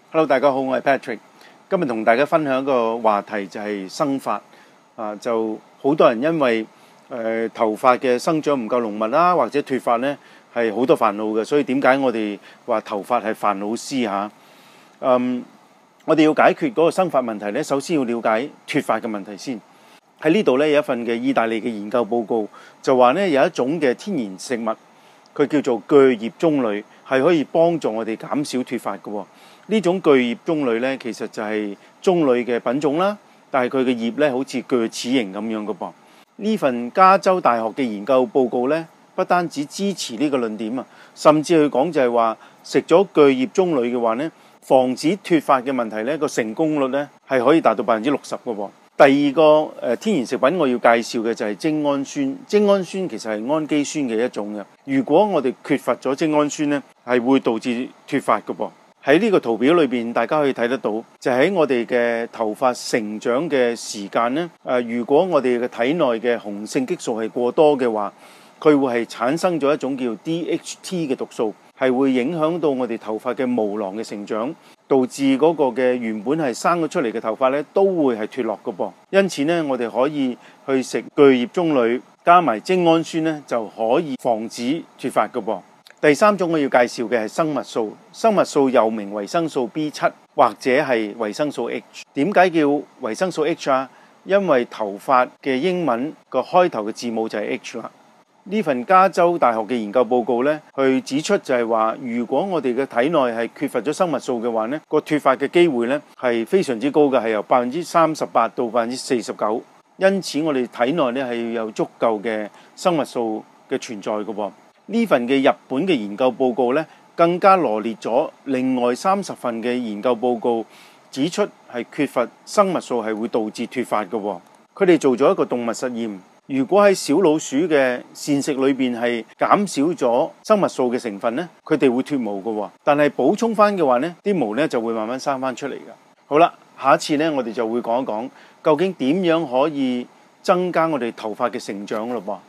Hello， 大家好，我係 Patrick。今日同大家分享一個話題就係生髮。就好多人因為頭髮嘅生長唔夠濃密啦，或者脫髮呢係好多煩惱嘅。所以點解我哋話頭髮係煩惱絲嚇？我哋要解決嗰個生髮問題呢，首先要了解脫髮嘅問題先。喺呢度呢，有一份嘅意大利嘅研究報告，就話呢有一種嘅天然食物，佢叫做鋸葉棕櫚，係可以幫助我哋減少脫髮嘅。呢種鋸葉棕櫚呢，其實就係棕櫚嘅品種啦，但係佢嘅葉呢好似鋸齒形咁樣嘅噃。呢份加州大學嘅研究報告呢，不單止支持呢個論點啊，甚至佢講就係話食咗鋸葉棕櫚嘅話呢，防止脫髮嘅問題呢個成功率呢係可以達到60%嘅喎。第二個天然食品我要介紹嘅就係精氨酸。精氨酸其實係氨基酸嘅一種嘅。如果我哋缺乏咗精氨酸呢，係會導致脫髮嘅噃。喺呢個圖表裏邊，大家可以睇得到，就喺我哋嘅頭髮成長嘅時間呢，如果我哋嘅體內嘅雄性激素係過多嘅話，佢會係產生咗一種叫 DHT 嘅毒素，係會影響到我哋頭髮嘅毛囊嘅成長，導致嗰個嘅原本係生咗出嚟嘅頭髮呢都會係脫落嘅噃。因此呢，我哋可以去食鋸葉棕櫚加埋精氨酸呢，就可以防止脫髮嘅噃。第三種我要介紹嘅係生物素。生物素又名維生素 B7 或者係維生素 H。點解叫維生素 H 啊？因為頭髮嘅英文個開頭嘅字母就係 H 啦。呢份加州大學嘅研究報告呢，去指出就係話，如果我哋嘅體內係缺乏咗生物素嘅話呢，個脫髮嘅機會呢係非常之高嘅，係由38%到49%。因此我哋體內呢係要有足夠嘅生物素嘅存在嘅喎。呢份嘅日本嘅研究報告呢，更加羅列咗另外30份嘅研究報告，指出係缺乏生物素係會導致脫髮嘅喎。佢哋做咗一個動物實驗，如果喺小老鼠嘅膳食裏邊係減少咗生物素嘅成分呢，佢哋會脫毛嘅喎。但係補充翻嘅話呢，啲毛呢就會慢慢生翻出嚟嘅。好啦，下一次呢，我哋就會講一講究竟點樣可以增加我哋頭髮嘅成長咯噃。